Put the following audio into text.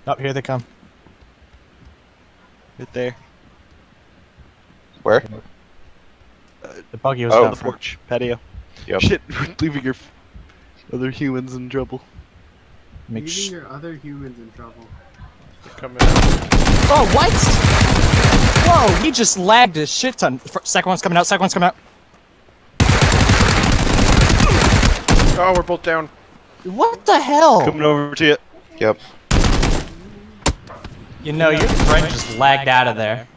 Oh, here they come. Right there. Where? The buggy was On out the front. porch, patio. Yep. Shit, we're leaving your other humans in trouble. Make Leaving your other humans in trouble. Come in. Oh, what? Whoa, he just lagged a shit ton. Second one's coming out, second one's coming out. Oh, we're both down. What the hell? Coming over to you. Yep. You know, your friend just lagged out of there.